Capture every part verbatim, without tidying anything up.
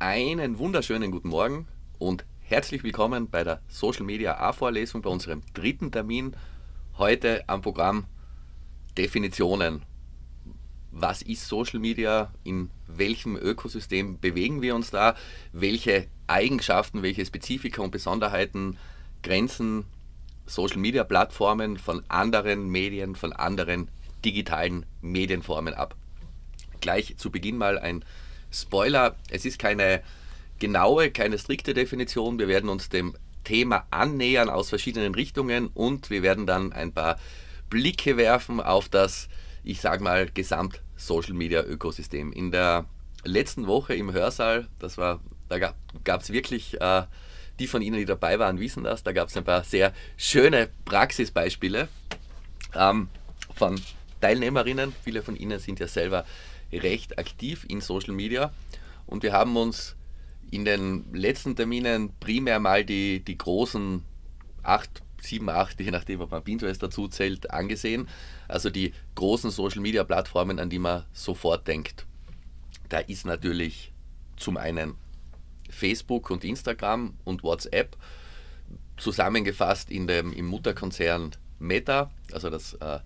Einen wunderschönen guten Morgen und herzlich willkommen bei der Social Media A-Vorlesung bei unserem dritten Termin. Heute am Programm Definitionen. Was ist Social Media? In welchem Ökosystem bewegen wir uns da? Welche Eigenschaften, welche Spezifika und Besonderheiten grenzen Social Media Plattformen von anderen Medien, von anderen digitalen Medienformen ab? Gleich zu Beginn mal ein Spoiler, es ist keine genaue, keine strikte Definition. Wir werden uns dem Thema annähern aus verschiedenen Richtungen und wir werden dann ein paar Blicke werfen auf das, ich sage mal, Gesamt-Social-Media-Ökosystem. In der letzten Woche im Hörsaal, das war, da gab es wirklich, äh, die von Ihnen, die dabei waren, wissen das, da gab es ein paar sehr schöne Praxisbeispiele ähm, von Teilnehmerinnen. Viele von Ihnen sind ja selber recht aktiv in Social Media und wir haben uns in den letzten Terminen primär mal die, die großen acht, sieben, acht, je nachdem, ob man Pinterest dazu zählt, angesehen. Also die großen Social Media Plattformen, an die man sofort denkt. Da ist natürlich zum einen Facebook und Instagram und WhatsApp, zusammengefasst in dem, im Mutterkonzern Meta, also das äh,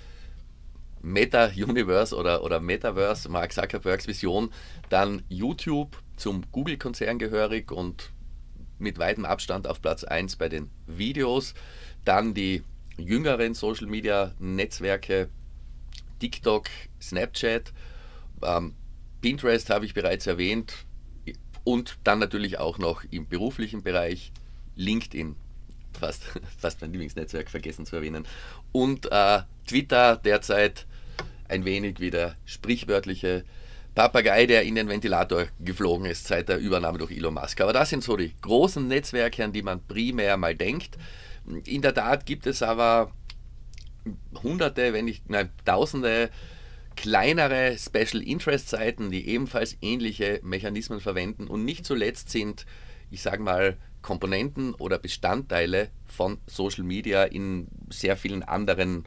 Meta-Universe oder, oder Metaverse, Mark Zuckerbergs Vision, dann YouTube, zum Google-Konzern gehörig und mit weitem Abstand auf Platz eins bei den Videos, dann die jüngeren Social-Media-Netzwerke, TikTok, Snapchat, ähm, Pinterest habe ich bereits erwähnt und dann natürlich auch noch im beruflichen Bereich LinkedIn, fast, fast mein Lieblingsnetzwerk vergessen zu erwähnen, und äh, Twitter derzeit ein wenig wie der sprichwörtliche Papagei, der in den Ventilator geflogen ist seit der Übernahme durch Elon Musk. Aber das sind so die großen Netzwerke, an die man primär mal denkt. In der Tat gibt es aber hunderte, wenn nicht nein, tausende kleinere Special Interest Seiten, die ebenfalls ähnliche Mechanismen verwenden und nicht zuletzt sind, ich sage mal, Komponenten oder Bestandteile von Social Media in sehr vielen anderen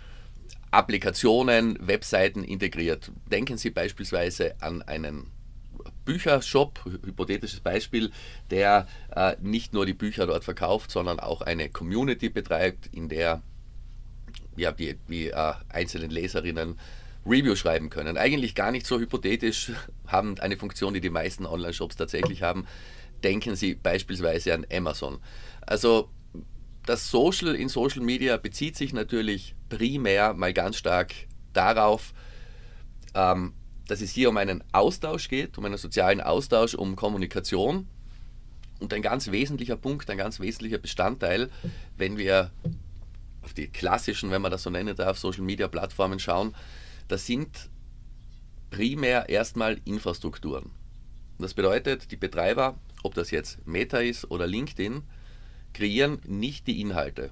Applikationen, Webseiten integriert. Denken Sie beispielsweise an einen Büchershop, hypothetisches Beispiel, der äh, nicht nur die Bücher dort verkauft, sondern auch eine Community betreibt, in der ja, die, die äh, einzelnen Leserinnen Review schreiben können. Eigentlich gar nicht so hypothetisch, haben eine Funktion, die die meisten Online-Shops tatsächlich haben. Denken Sie beispielsweise an Amazon. Also das Social in Social Media bezieht sich natürlich primär mal ganz stark darauf, ähm, dass es hier um einen Austausch geht, um einen sozialen Austausch, um Kommunikation. Und ein ganz wesentlicher Punkt, ein ganz wesentlicher Bestandteil, wenn wir auf die klassischen, wenn man das so nennen darf, Social Media Plattformen schauen, das sind primär erstmal Infrastrukturen. Das bedeutet, die Betreiber, ob das jetzt Meta ist oder LinkedIn, kreieren nicht die Inhalte.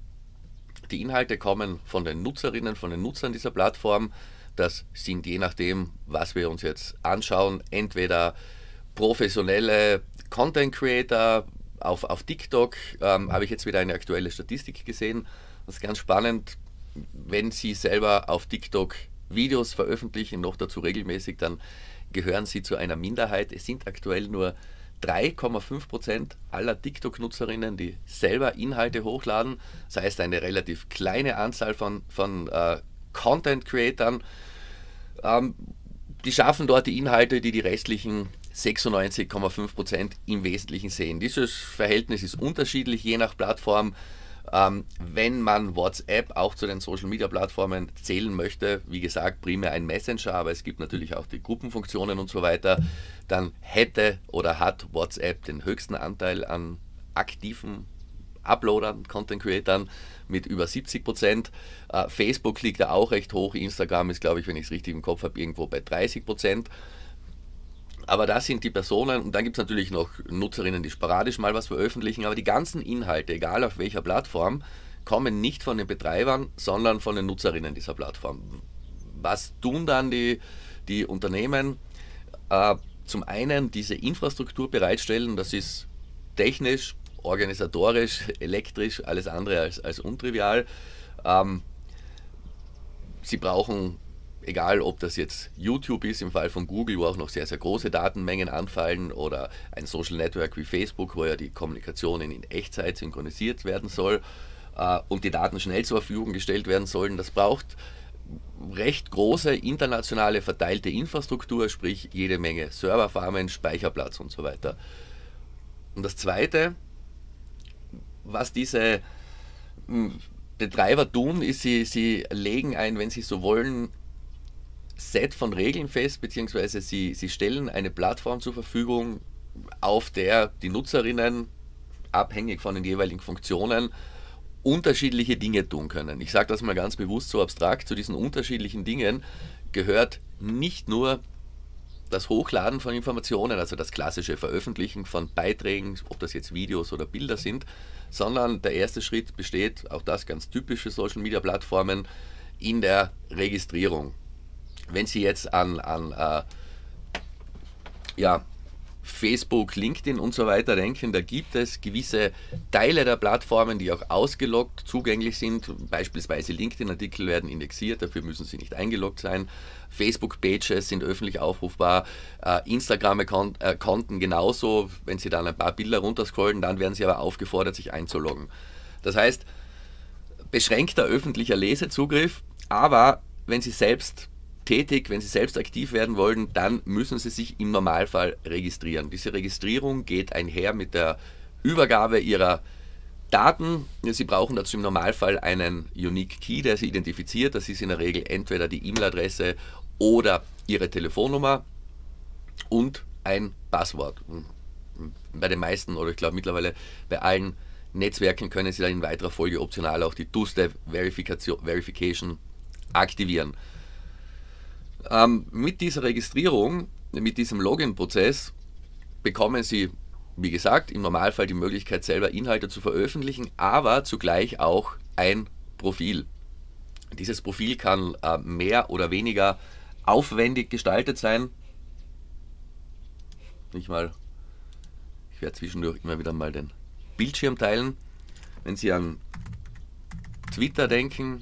Die Inhalte kommen von den Nutzerinnen, von den Nutzern dieser Plattform. Das sind je nachdem, was wir uns jetzt anschauen, entweder professionelle Content Creator auf, auf TikTok, ähm, habe ich jetzt wieder eine aktuelle Statistik gesehen. Das ist ganz spannend, wenn Sie selber auf TikTok Videos veröffentlichen, noch dazu regelmäßig, dann gehören Sie zu einer Minderheit. Es sind aktuell nur drei Komma fünf Prozent aller TikTok-Nutzerinnen, die selber Inhalte hochladen. Das heißt, eine relativ kleine Anzahl von, von äh, Content-Creatern. Ähm, die schaffen dort die Inhalte, die die restlichen sechsundneunzig Komma fünf Prozent im Wesentlichen sehen. Dieses Verhältnis ist unterschiedlich, je nach Plattform. Ähm, wenn man WhatsApp auch zu den Social-Media-Plattformen zählen möchte, wie gesagt, primär ein Messenger, aber es gibt natürlich auch die Gruppenfunktionen und so weiter, dann hätte oder hat WhatsApp den höchsten Anteil an aktiven Uploadern, Content-Creatern mit über siebzig Prozent. Äh, Facebook liegt da auch recht hoch, Instagram ist, glaube ich, wenn ich es richtig im Kopf habe, irgendwo bei dreißig Prozent. Aber das sind die Personen und dann gibt es natürlich noch Nutzerinnen, die sporadisch mal was veröffentlichen, aber die ganzen Inhalte, egal auf welcher Plattform, kommen nicht von den Betreibern, sondern von den Nutzerinnen dieser Plattform. Was tun dann die, die Unternehmen? Äh, zum einen diese Infrastruktur bereitstellen, das ist technisch, organisatorisch, elektrisch, alles andere als, als untrivial. Ähm, sie brauchen egal ob das jetzt YouTube ist im Fall von Google, wo auch noch sehr, sehr große Datenmengen anfallen, oder ein Social Network wie Facebook, wo ja die Kommunikationen in Echtzeit synchronisiert werden soll äh, und die Daten schnell zur Verfügung gestellt werden sollen. Das braucht recht große internationale verteilte Infrastruktur, sprich jede Menge Serverfarmen, Speicherplatz und so weiter. Und das Zweite, was diese Betreiber tun, ist, sie, sie legen ein, wenn sie so wollen, Set von Regeln fest, beziehungsweise sie, sie stellen eine Plattform zur Verfügung, auf der die Nutzerinnen, abhängig von den jeweiligen Funktionen, unterschiedliche Dinge tun können. Ich sage das mal ganz bewusst so abstrakt, zu diesen unterschiedlichen Dingen gehört nicht nur das Hochladen von Informationen, also das klassische Veröffentlichen von Beiträgen, ob das jetzt Videos oder Bilder sind, sondern der erste Schritt besteht, auch das ganz typisch für Social Media Plattformen, in der Registrierung. Wenn Sie jetzt an, an äh, ja, Facebook, LinkedIn und so weiter denken, da gibt es gewisse Teile der Plattformen, die auch ausgeloggt zugänglich sind. Beispielsweise LinkedIn-Artikel werden indexiert, dafür müssen sie nicht eingeloggt sein. Facebook-Pages sind öffentlich aufrufbar, äh, Instagram-Konten genauso. Wenn Sie dann ein paar Bilder runterscrollen, dann werden Sie aber aufgefordert, sich einzuloggen. Das heißt, beschränkter öffentlicher Lesezugriff, aber wenn Sie selbst tätig, wenn Sie selbst aktiv werden wollen, dann müssen Sie sich im Normalfall registrieren. Diese Registrierung geht einher mit der Übergabe Ihrer Daten. Sie brauchen dazu im Normalfall einen Unique Key, der Sie identifiziert. Das ist in der Regel entweder die E-Mail-Adresse oder Ihre Telefonnummer und ein Passwort. Bei den meisten, oder ich glaube mittlerweile bei allen Netzwerken, können Sie dann in weiterer Folge optional auch die Two-Step-Verification aktivieren. Ähm, mit dieser Registrierung, mit diesem Login-Prozess bekommen Sie, wie gesagt, im Normalfall die Möglichkeit, selber Inhalte zu veröffentlichen, aber zugleich auch ein Profil. Dieses Profil kann äh, mehr oder weniger aufwendig gestaltet sein. Ich, mal, ich werde zwischendurch immer wieder mal den Bildschirm teilen. Wenn Sie an Twitter denken,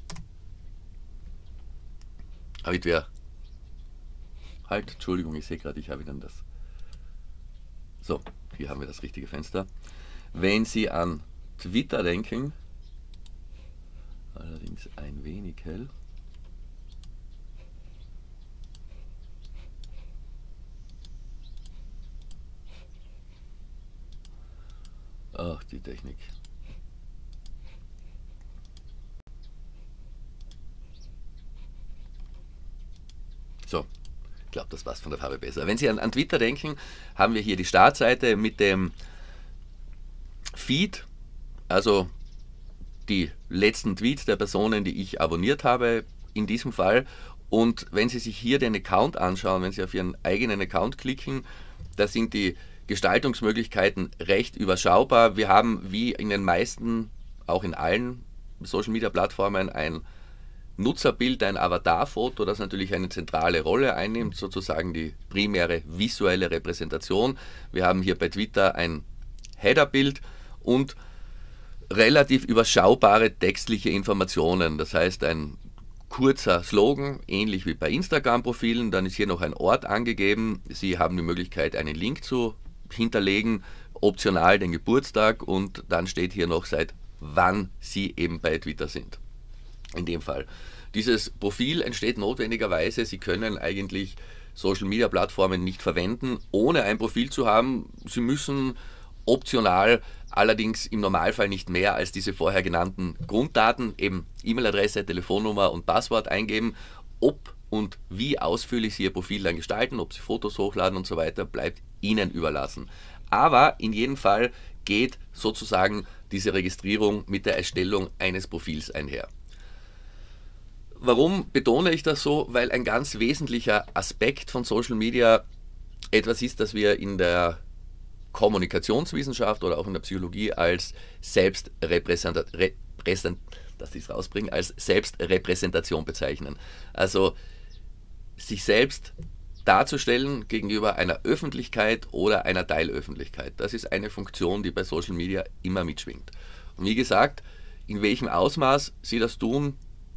damit wir halt, Entschuldigung, ich sehe gerade, ich habe dann das. So, hier haben wir das richtige Fenster. Wenn Sie an Twitter denken, allerdings ein wenig hell. Ach, die Technik. So, ich glaube, das passt von der Farbe besser. Wenn Sie an, an Twitter denken, haben wir hier die Startseite mit dem Feed, also die letzten Tweets der Personen, die ich abonniert habe, in diesem Fall. Und wenn Sie sich hier den Account anschauen, wenn Sie auf Ihren eigenen Account klicken, da sind die Gestaltungsmöglichkeiten recht überschaubar. Wir haben wie in den meisten, auch in allen Social Media Plattformen, ein Nutzerbild, ein Avatarfoto, das natürlich eine zentrale Rolle einnimmt, sozusagen die primäre visuelle Repräsentation. Wir haben hier bei Twitter ein Headerbild und relativ überschaubare textliche Informationen. Das heißt, ein kurzer Slogan, ähnlich wie bei Instagram-Profilen. Dann ist hier noch ein Ort angegeben. Sie haben die Möglichkeit, einen Link zu hinterlegen, optional den Geburtstag, und dann steht hier noch, seit wann Sie eben bei Twitter sind. In dem Fall. Dieses Profil entsteht notwendigerweise. Sie können eigentlich Social Media Plattformen nicht verwenden, ohne ein Profil zu haben. Sie müssen optional allerdings im Normalfall nicht mehr als diese vorher genannten Grunddaten, eben E-Mail-Adresse, Telefonnummer und Passwort eingeben. Ob und wie ausführlich Sie Ihr Profil dann gestalten, ob Sie Fotos hochladen und so weiter, bleibt Ihnen überlassen. Aber in jedem Fall geht sozusagen diese Registrierung mit der Erstellung eines Profils einher. Warum betone ich das so? Weil ein ganz wesentlicher Aspekt von Social Media etwas ist, das wir in der Kommunikationswissenschaft oder auch in der Psychologie als Selbstrepräsentation, dass ich es rausbringe, als Selbstrepräsentation bezeichnen. Also sich selbst darzustellen gegenüber einer Öffentlichkeit oder einer Teilöffentlichkeit. Das ist eine Funktion, die bei Social Media immer mitschwingt. Und wie gesagt, in welchem Ausmaß Sie das tun,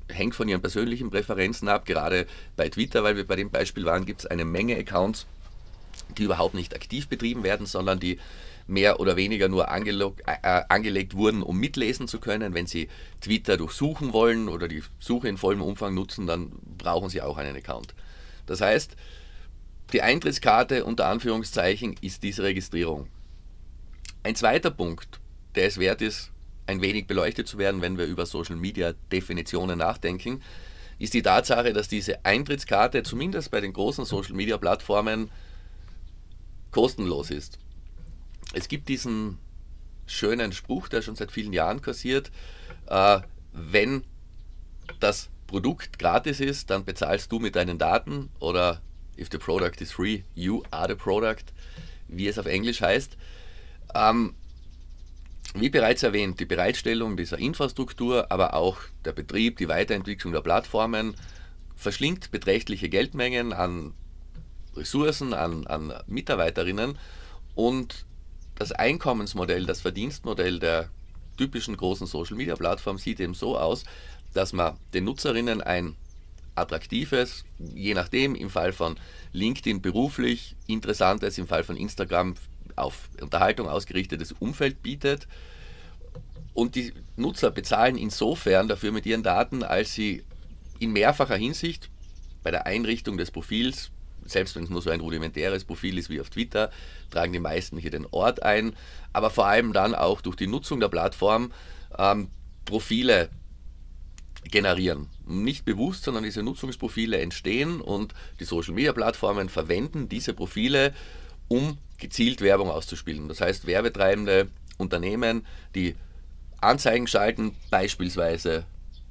hängt von ihren persönlichen Präferenzen ab. Gerade bei Twitter, weil wir bei dem Beispiel waren, gibt es eine Menge Accounts, die überhaupt nicht aktiv betrieben werden, sondern die mehr oder weniger nur angelog, äh, angelegt wurden, um mitlesen zu können. Wenn Sie Twitter durchsuchen wollen oder die Suche in vollem Umfang nutzen, dann brauchen Sie auch einen Account. Das heißt, die Eintrittskarte unter Anführungszeichen ist diese Registrierung. Ein zweiter Punkt, der es wert ist, ein wenig beleuchtet zu werden, wenn wir über Social Media Definitionen nachdenken, ist die Tatsache, dass diese Eintrittskarte zumindest bei den großen Social Media Plattformen kostenlos ist. Es gibt diesen schönen Spruch, der schon seit vielen Jahren kursiert, äh, wenn das Produkt gratis ist, dann bezahlst du mit deinen Daten, oder if the product is free, you are the product, wie es auf Englisch heißt. Ähm, wie bereits erwähnt, die Bereitstellung dieser Infrastruktur, aber auch der Betrieb, die Weiterentwicklung der Plattformen verschlingt beträchtliche Geldmengen an Ressourcen, an, an Mitarbeiterinnen, und das Einkommensmodell, das Verdienstmodell der typischen großen Social-Media-Plattform sieht eben so aus, dass man den Nutzerinnen ein attraktives, je nachdem, im Fall von LinkedIn beruflich interessantes, im Fall von Instagram auf Unterhaltung ausgerichtetes Umfeld bietet, und die Nutzer bezahlen insofern dafür mit ihren Daten, als sie in mehrfacher Hinsicht bei der Einrichtung des Profils, selbst wenn es nur so ein rudimentäres Profil ist wie auf Twitter, tragen die meisten hier den Ort ein, aber vor allem dann auch durch die Nutzung der Plattform ähm, Profile generieren. Nicht bewusst, sondern diese Nutzungsprofile entstehen, und die Social Media Plattformen verwenden diese Profile, um gezielt Werbung auszuspielen. Das heißt, werbetreibende Unternehmen, die Anzeigen schalten, beispielsweise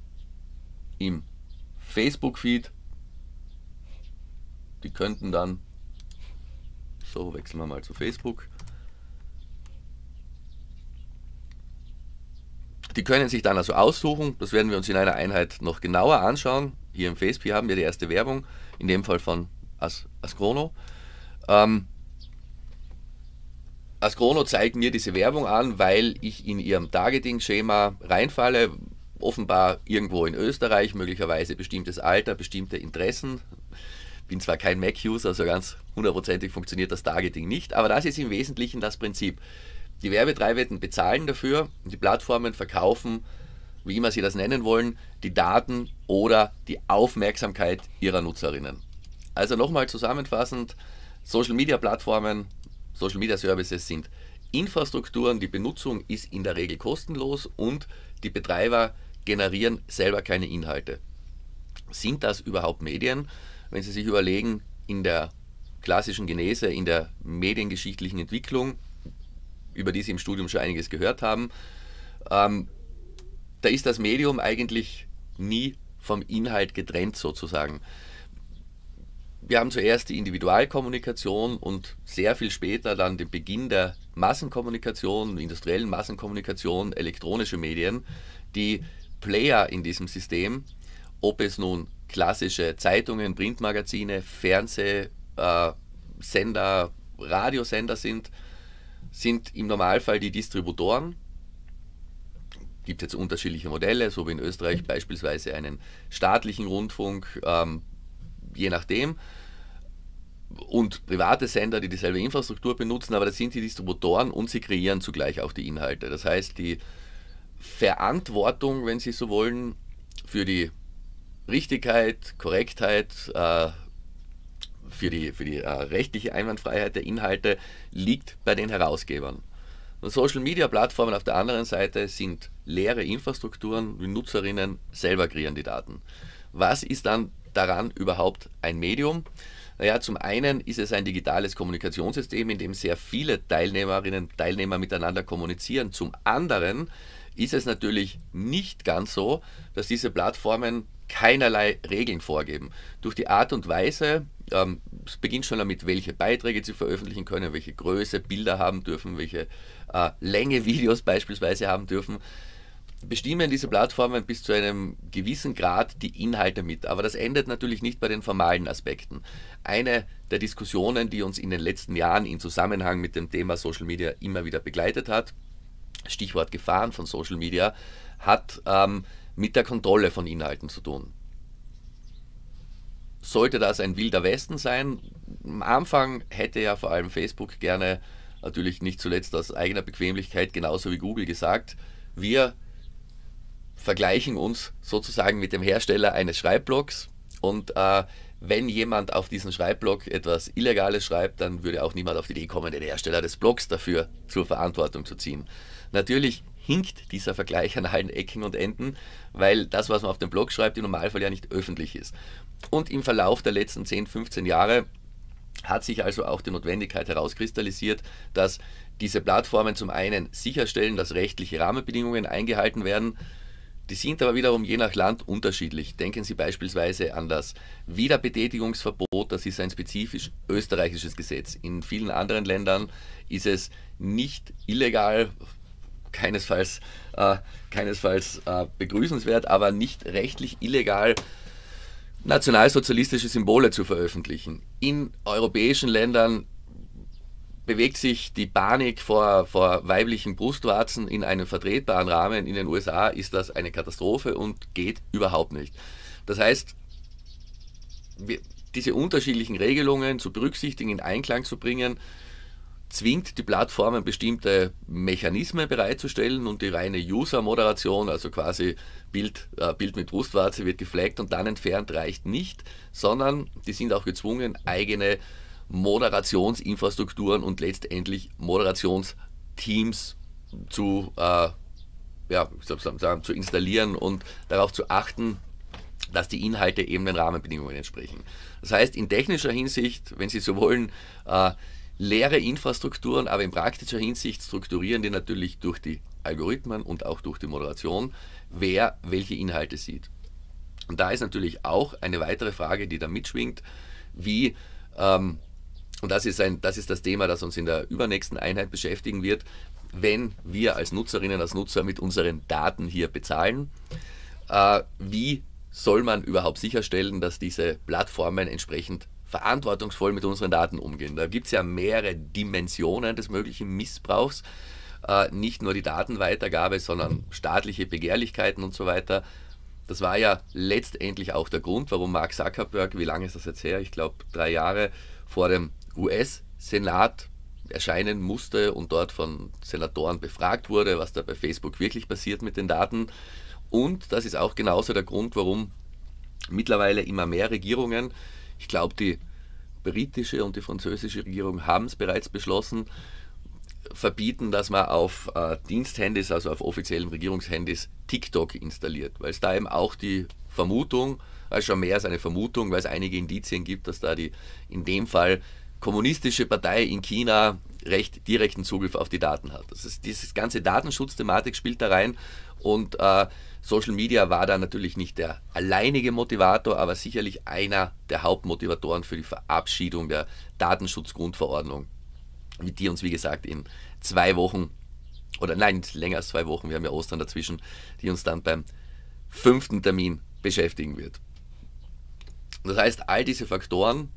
im Facebook-Feed, die könnten dann, so wechseln wir mal zu Facebook, die können sich dann also aussuchen, das werden wir uns in einer Einheit noch genauer anschauen. Hier im Facebook haben wir die erste Werbung, in dem Fall von As Ascrono. Ähm, Ascrono zeigt mir diese Werbung an, weil ich in ihrem Targeting-Schema reinfalle, offenbar irgendwo in Österreich, möglicherweise bestimmtes Alter, bestimmte Interessen. Bin zwar kein Mac-User, also ganz hundertprozentig funktioniert das Targeting nicht, aber das ist im Wesentlichen das Prinzip. Die Werbetreibenden bezahlen dafür und die Plattformen verkaufen, wie immer sie das nennen wollen, die Daten oder die Aufmerksamkeit ihrer Nutzerinnen. Also nochmal zusammenfassend, Social-Media-Plattformen, Social-Media-Services sind Infrastrukturen, die Benutzung ist in der Regel kostenlos und die Betreiber generieren selber keine Inhalte. Sind das überhaupt Medien? Wenn Sie sich überlegen, in der klassischen Genese, in der mediengeschichtlichen Entwicklung, über die Sie im Studium schon einiges gehört haben, ähm, da ist das Medium eigentlich nie vom Inhalt getrennt sozusagen. Wir haben zuerst die Individualkommunikation und sehr viel später dann den Beginn der Massenkommunikation, industriellen Massenkommunikation, elektronische Medien, die Player in diesem System, ob es nun klassische Zeitungen, Printmagazine, Fernsehsender, äh, Radiosender sind, sind im Normalfall die Distributoren. Gibt jetzt unterschiedliche Modelle, so wie in Österreich beispielsweise einen staatlichen Rundfunk, ähm, je nachdem, und private Sender, die dieselbe Infrastruktur benutzen, aber das sind die Distributoren und sie kreieren zugleich auch die Inhalte. Das heißt, die Verantwortung, wenn Sie so wollen, für die Richtigkeit, Korrektheit, äh, für die, für die äh, rechtliche Einwandfreiheit der Inhalte liegt bei den Herausgebern. Und Social Media Plattformen auf der anderen Seite sind leere Infrastrukturen, die Nutzerinnen selber kreieren die Daten. Was ist dann daran überhaupt ein Medium? Naja, zum einen ist es ein digitales Kommunikationssystem, in dem sehr viele Teilnehmerinnen und Teilnehmer miteinander kommunizieren. Zum anderen ist es natürlich nicht ganz so, dass diese Plattformen keinerlei Regeln vorgeben. Durch die Art und Weise, ähm, es beginnt schon damit, welche Beiträge sie veröffentlichen können, welche Größe Bilder haben dürfen, welche äh, Länge Videos beispielsweise haben dürfen, bestimmen diese Plattformen bis zu einem gewissen Grad die Inhalte mit. Aber das endet natürlich nicht bei den formalen Aspekten. Eine der Diskussionen, die uns in den letzten Jahren im Zusammenhang mit dem Thema Social Media immer wieder begleitet hat, Stichwort Gefahren von Social Media, hat ähm, mit der Kontrolle von Inhalten zu tun. Sollte das ein wilder Westen sein? Am Anfang hätte ja vor allem Facebook gerne, natürlich nicht zuletzt aus eigener Bequemlichkeit, genauso wie Google gesagt, wir vergleichen uns sozusagen mit dem Hersteller eines Schreibblogs und äh, wenn jemand auf diesen Schreibblog etwas Illegales schreibt, dann würde auch niemand auf die Idee kommen, den Hersteller des Blogs dafür zur Verantwortung zu ziehen. Natürlich hinkt dieser Vergleich an allen Ecken und Enden, weil das, was man auf dem Blog schreibt, im Normalfall ja nicht öffentlich ist. Und im Verlauf der letzten zehn, fünfzehn Jahre hat sich also auch die Notwendigkeit herauskristallisiert, dass diese Plattformen zum einen sicherstellen, dass rechtliche Rahmenbedingungen eingehalten werden. Die sind aber wiederum je nach Land unterschiedlich. Denken Sie beispielsweise an das Wiederbetätigungsverbot, das ist ein spezifisch österreichisches Gesetz. In vielen anderen Ländern ist es nicht illegal, keinesfalls, äh, keinesfalls äh, begrüßenswert, aber nicht rechtlich illegal, nationalsozialistische Symbole zu veröffentlichen. In europäischen Ländern bewegt sich die Panik vor, vor weiblichen Brustwarzen in einem vertretbaren Rahmen. In den U S A ist das eine Katastrophe und geht überhaupt nicht. Das heißt, wir, diese unterschiedlichen Regelungen zu berücksichtigen, in Einklang zu bringen, zwingt die Plattformen bestimmte Mechanismen bereitzustellen und die reine User-Moderation, also quasi Bild, äh, Bild mit Brustwarze wird geflaggt und dann entfernt, reicht nicht, sondern die sind auch gezwungen, eigene Moderationsinfrastrukturen und letztendlich Moderationsteams zu, äh, ja, sagen, zu installieren und darauf zu achten, dass die Inhalte eben den Rahmenbedingungen entsprechen. Das heißt, in technischer Hinsicht, wenn Sie so wollen, äh, leere Infrastrukturen, aber in praktischer Hinsicht strukturieren die natürlich durch die Algorithmen und auch durch die Moderation, wer welche Inhalte sieht. Und da ist natürlich auch eine weitere Frage, die da mitschwingt, wie, ähm, und das ist, ein, das ist das Thema, das uns in der übernächsten Einheit beschäftigen wird, wenn wir als Nutzerinnen, als Nutzer mit unseren Daten hier bezahlen, äh, wie soll man überhaupt sicherstellen, dass diese Plattformen entsprechend verantwortungsvoll mit unseren Daten umgehen. Da gibt es ja mehrere Dimensionen des möglichen Missbrauchs, äh, nicht nur die Datenweitergabe, sondern staatliche Begehrlichkeiten und so weiter. Das war ja letztendlich auch der Grund, warum Mark Zuckerberg, wie lange ist das jetzt her? Ich glaube drei Jahre vor dem U S-Senat erscheinen musste und dort von Senatoren befragt wurde, was da bei Facebook wirklich passiert mit den Daten. Und das ist auch genauso der Grund, warum mittlerweile immer mehr Regierungen, ich glaube, die britische und die französische Regierung haben es bereits beschlossen, verbieten, dass man auf äh, Diensthandys, also auf offiziellen Regierungshandys, TikTok installiert, weil es da eben auch die Vermutung, also schon mehr als eine Vermutung, weil es einige Indizien gibt, dass da die in dem Fall kommunistische Partei in China recht direkten Zugriff auf die Daten hat. Das ist, diese ganze Datenschutzthematik spielt da rein und äh, Social Media war da natürlich nicht der alleinige Motivator, aber sicherlich einer der Hauptmotivatoren für die Verabschiedung der Datenschutzgrundverordnung, mit die uns, wie gesagt, in zwei Wochen, oder nein, länger als zwei Wochen, wir haben ja Ostern dazwischen, die uns dann beim fünften Termin beschäftigen wird. Das heißt, all diese Faktoren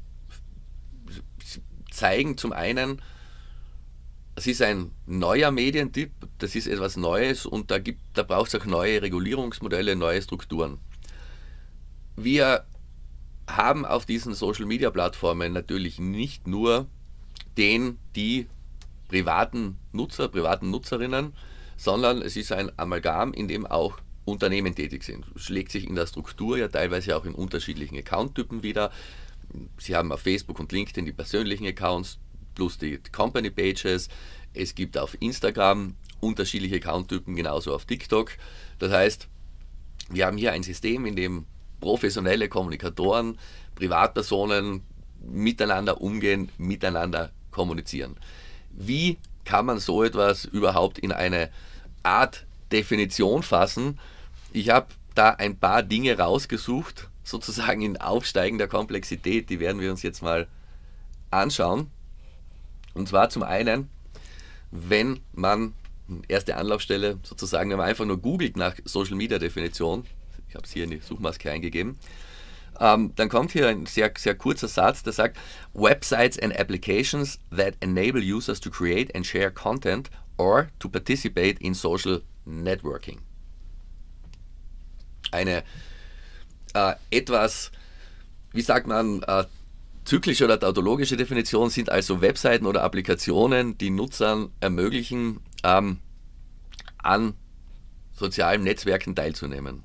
zeigen zum einen, es ist ein neuer Medientyp, das ist etwas Neues und da, gibt, da braucht es auch neue Regulierungsmodelle, neue Strukturen. Wir haben auf diesen Social-Media-Plattformen natürlich nicht nur den, die privaten Nutzer, privaten Nutzerinnen, sondern es ist ein Amalgam, in dem auch Unternehmen tätig sind. Das schlägt sich in der Struktur ja teilweise auch in unterschiedlichen Account-Typen wieder. Sie haben auf Facebook und LinkedIn die persönlichen Accounts plus die Company Pages. Es gibt auf Instagram unterschiedliche Account-Typen, genauso auf TikTok. Das heißt, wir haben hier ein System, in dem professionelle Kommunikatoren, Privatpersonen miteinander umgehen, miteinander kommunizieren. Wie kann man so etwas überhaupt in eine Art Definition fassen? Ich habe da ein paar Dinge rausgesucht, sozusagen in aufsteigender Komplexität, die werden wir uns jetzt mal anschauen. Und zwar zum einen, wenn man, erste Anlaufstelle sozusagen, wenn man einfach nur googelt nach Social Media Definition, ich habe es hier in die Suchmaske eingegeben, ähm, dann kommt hier ein sehr, sehr kurzer Satz, der sagt, Websites and applications that enable users to create and share content or to participate in social networking. Eine äh, etwas, wie sagt man, äh, zyklische oder tautologische Definition sind also Webseiten oder Applikationen, die Nutzern ermöglichen, ähm, an sozialen Netzwerken teilzunehmen.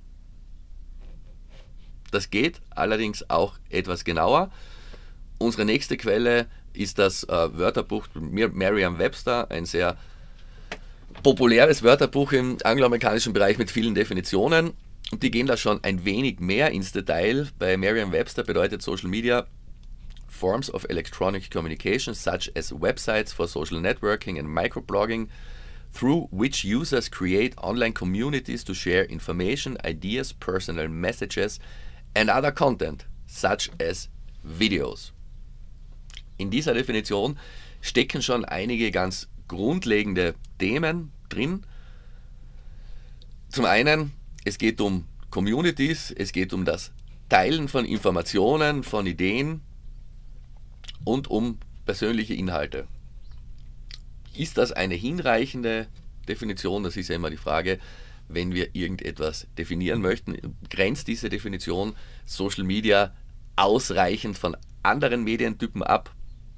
Das geht allerdings auch etwas genauer. Unsere nächste Quelle ist das äh, Wörterbuch Merriam-Webster, ein sehr populäres Wörterbuch im angloamerikanischen Bereich mit vielen Definitionen. Und die gehen da schon ein wenig mehr ins Detail. Bei Merriam-Webster bedeutet Social Media forms of electronic communication such as websites for social networking and microblogging through which users create online communities to share information, ideas, personal messages and other content such as videos. In dieser Definition stecken schon einige ganz grundlegende Themen drin. Zum einen, es geht um Communities, es geht um das Teilen von Informationen, von Ideen und um persönliche Inhalte. Ist das eine hinreichende Definition? Das ist ja immer die Frage, wenn wir irgendetwas definieren möchten. Grenzt diese Definition Social Media ausreichend von anderen Medientypen ab?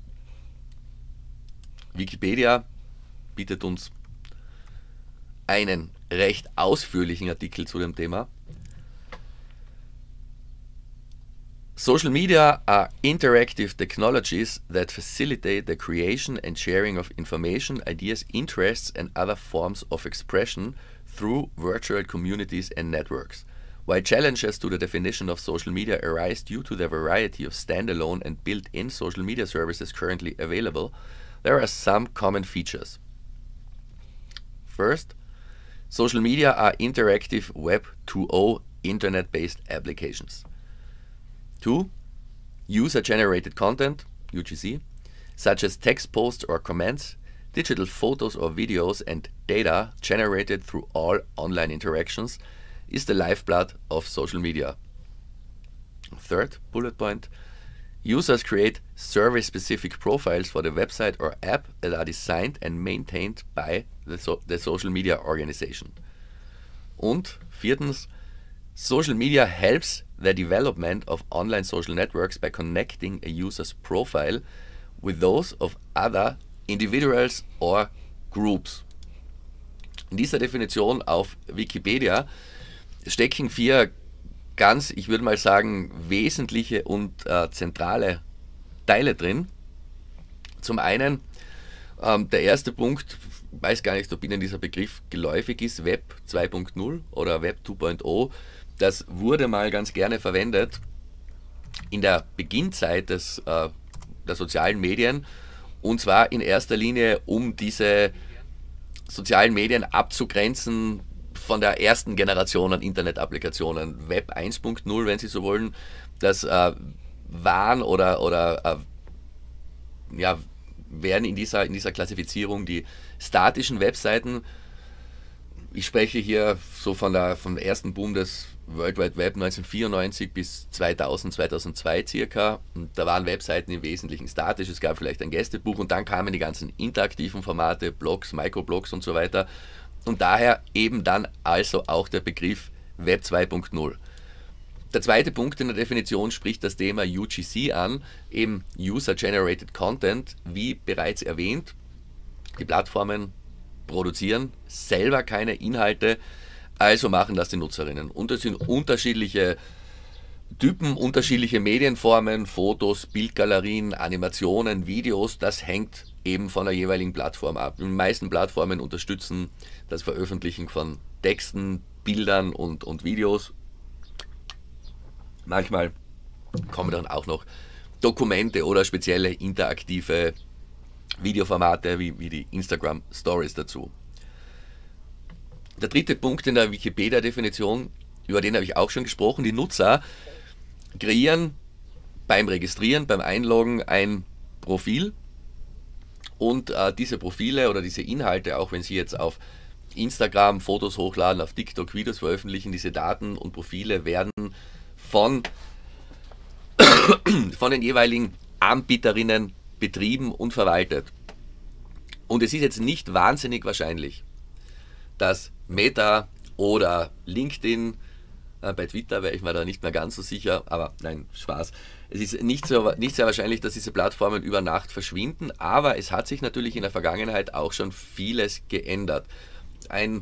Wikipedia bietet uns einen recht ausführlichen Artikel zu dem Thema. Social media are interactive technologies that facilitate the creation and sharing of information, ideas, interests and other forms of expression through virtual communities and networks. While challenges to the definition of social media arise due to the variety of standalone and built-in social media services currently available, there are some common features. First, social media are interactive Web two point oh internet-based applications. Two, user-generated content, U G C, such as text posts or comments, digital photos or videos and data generated through all online interactions is the lifeblood of social media. Third bullet point, users create service-specific profiles for the website or app that are designed and maintained by the, so the social media organization. Und viertens, social media helps the development of online social networks by connecting a user's profile with those of other individuals or groups. In dieser Definition auf Wikipedia stecken vier ganz, ich würde mal sagen, wesentliche und äh, zentrale Teile drin. Zum einen, ähm, der erste Punkt, ich weiß gar nicht, ob Ihnen dieser Begriff geläufig ist, Web zwei Punkt null oder Web zwei Punkt oh. Das wurde mal ganz gerne verwendet in der Beginnzeit des, äh, der sozialen Medien, und zwar in erster Linie, um diese sozialen Medien abzugrenzen von der ersten Generation an Internet-Applikationen. Web eins Punkt null, wenn Sie so wollen, das äh, waren oder, oder äh, ja, werden in dieser, in dieser Klassifizierung die statischen Webseiten. Ich spreche hier so von der, vom ersten Boom des World Wide Web neunzehnhundertvierundneunzig bis zweitausend, zweitausendzwei circa. Und da waren Webseiten im Wesentlichen statisch, es gab vielleicht ein Gästebuch und dann kamen die ganzen interaktiven Formate, Blogs, Microblogs und so weiter. Und daher eben dann also auch der Begriff Web zwei Punkt null. Der zweite Punkt in der Definition spricht das Thema U G C an, eben User-Generated Content, wie bereits erwähnt. Die Plattformen produzieren selber keine Inhalte, also machen das die Nutzerinnen. Und es sind unterschiedliche Typen, unterschiedliche Medienformen, Fotos, Bildgalerien, Animationen, Videos, das hängt eben von der jeweiligen Plattform ab. Die meisten Plattformen unterstützen das Veröffentlichen von Texten, Bildern und, und Videos. Manchmal kommen dann auch noch Dokumente oder spezielle interaktive Videoformate wie, wie die Instagram Stories dazu. Der dritte Punkt in der Wikipedia-Definition, über den habe ich auch schon gesprochen, die Nutzer kreieren beim Registrieren, beim Einloggen ein Profil und äh, diese Profile oder diese Inhalte, auch wenn Sie jetzt auf Instagram Fotos hochladen, auf TikTok Videos veröffentlichen, diese Daten und Profile werden von, von den jeweiligen Anbieterinnen betrieben und verwaltet. Und es ist jetzt nicht wahnsinnig wahrscheinlich, dass Meta oder LinkedIn Äh, bei Twitter wäre ich mir da nicht mehr ganz so sicher, aber nein, Spaß. Es ist nicht, so, nicht sehr wahrscheinlich, dass diese Plattformen über Nacht verschwinden, aber es hat sich natürlich in der Vergangenheit auch schon vieles geändert. Ein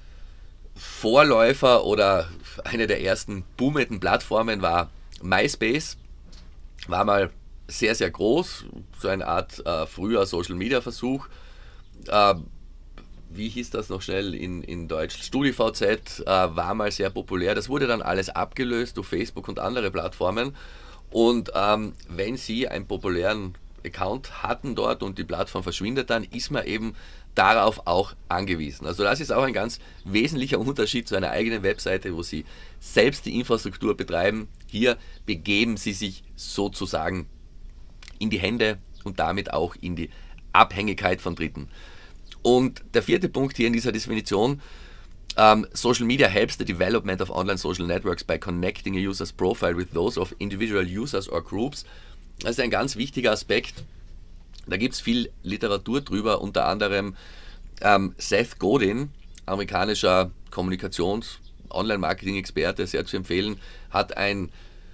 Vorläufer oder eine der ersten boomenden Plattformen war MySpace, war mal sehr, sehr groß, so eine Art äh, früher Social-Media-Versuch. Äh, wie hieß das noch schnell in, in Deutsch? StudiVZ äh, war mal sehr populär. Das wurde dann alles abgelöst durch Facebook und andere Plattformen. Und ähm, wenn Sie einen populären Account hatten dort und die Plattform verschwindet, dann ist man eben darauf auch angewiesen. Also das ist auch ein ganz wesentlicher Unterschied zu einer eigenen Webseite, wo Sie selbst die Infrastruktur betreiben. Hier begeben Sie sich sozusagen in die Hände und damit auch in die Abhängigkeit von Dritten. Und der vierte Punkt hier in dieser Definition: um, Social media helps the development of online social networks by connecting a user's profile with those of individual users or groups. Das ist ein ganz wichtiger Aspekt. Da gibt es viel Literatur drüber, unter anderem ähm, Seth Godin, amerikanischer Kommunikations-, Online-Marketing-Experte, sehr zu empfehlen, hat ein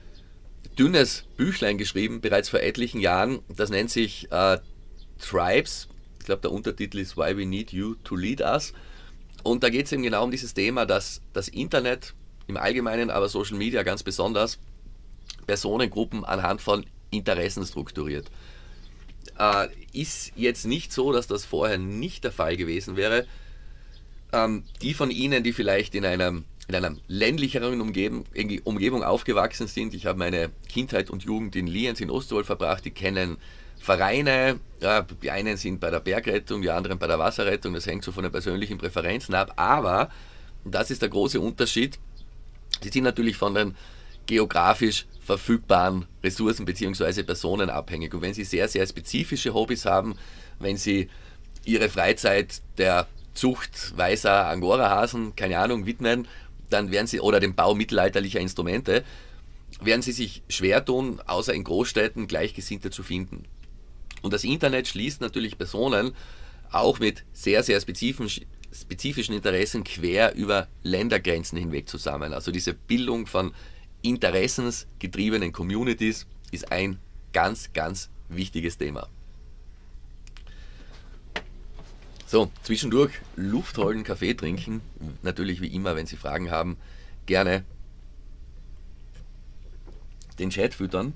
dünnes Büchlein geschrieben, bereits vor etlichen Jahren. Das nennt sich äh, Tribes. Ich glaube, der Untertitel ist Why We Need You to Lead Us. Und da geht es eben genau um dieses Thema, dass das Internet im Allgemeinen, aber Social Media ganz besonders, Personengruppen anhand von Interessen strukturiert. Äh, ist jetzt nicht so, dass das vorher nicht der Fall gewesen wäre. Ähm, die von Ihnen, die vielleicht in einem in einer ländlicheren Umgebung, Umgebung aufgewachsen sind, ich habe meine Kindheit und Jugend in Lienz in Osttirol verbracht, die kennen Vereine, ja, die einen sind bei der Bergrettung, die anderen bei der Wasserrettung, das hängt so von den persönlichen Präferenzen ab, aber, und das ist der große Unterschied, sie sind natürlich von den geografisch verfügbaren Ressourcen bzw. Personen abhängig. Und wenn Sie sehr, sehr spezifische Hobbys haben, wenn Sie Ihre Freizeit der Zucht weißer Angora-Hasen, keine Ahnung, widmen, dann werden Sie, oder dem Bau mittelalterlicher Instrumente, werden Sie sich schwer tun, außer in Großstädten Gleichgesinnte zu finden. Und das Internet schließt natürlich Personen auch mit sehr, sehr spezifischen, spezifischen Interessen quer über Ländergrenzen hinweg zusammen. Also diese Bildung von interessensgetriebenen Communities ist ein ganz, ganz wichtiges Thema. So, zwischendurch Luft holen, Kaffee trinken. Natürlich wie immer, wenn Sie Fragen haben, gerne den Chat füttern.